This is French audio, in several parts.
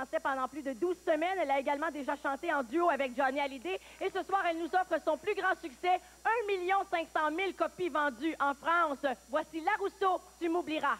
français pendant plus de 12 semaines. Elle a également déjà chanté en duo avec Johnny Hallyday. Et ce soir, elle nous offre son plus grand succès, 1 500 000 copies vendues en France. Voici La Rousseau, Tu m'oublieras.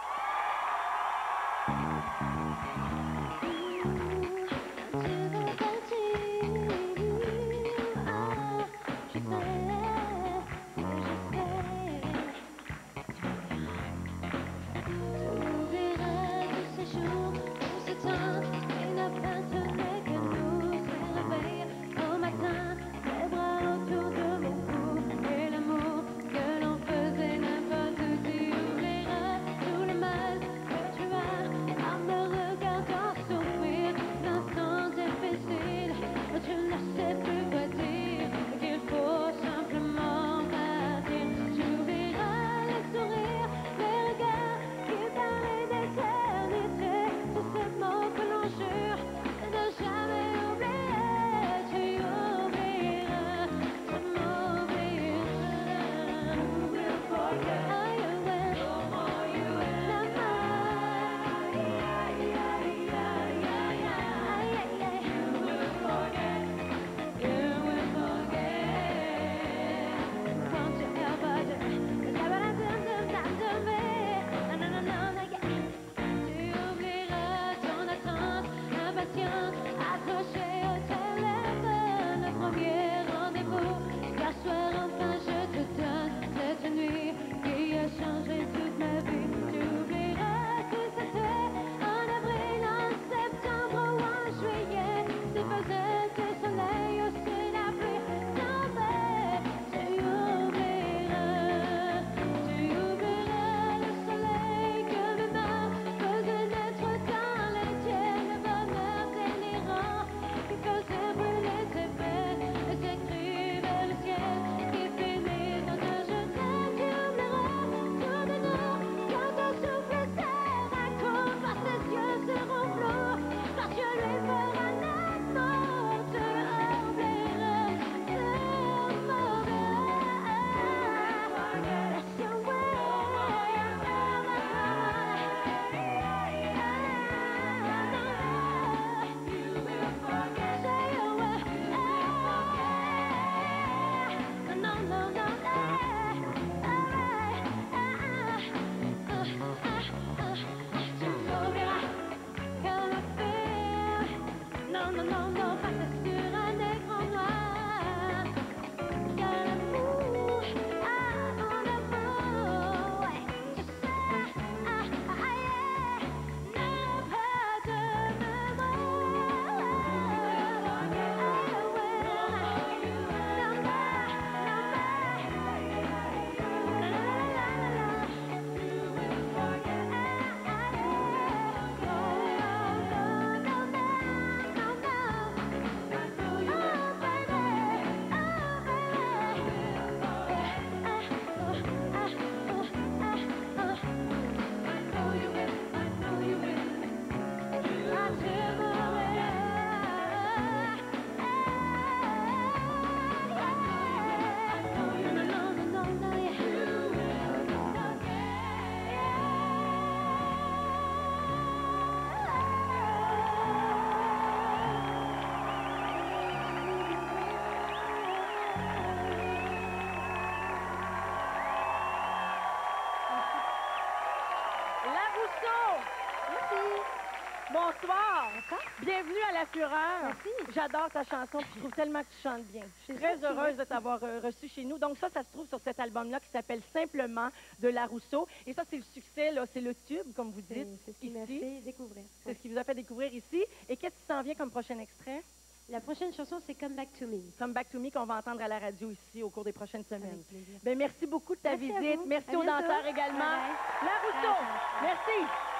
Bonsoir. Bienvenue à La Fureur. Merci. J'adore ta chanson, puis je trouve tellement que tu chantes bien. Je suis très heureuse de t'avoir reçu chez nous. Donc ça se trouve sur cet album-là qui s'appelle Simplement de La Rousseau. Et ça, c'est le succès, là, c'est le tube, comme vous dites. C'est ce qui m'a fait découvrir. C'est ce qui vous a fait découvrir ici. Et qu'est-ce qui s'en vient comme prochain extrait? La prochaine chanson, c'est Come Back to Me. Come Back to Me, qu'on va entendre à la radio ici au cours des prochaines semaines. Bien, merci beaucoup de ta Merci visite. Merci aux danseurs également. Bye bye. La Rousseau, merci.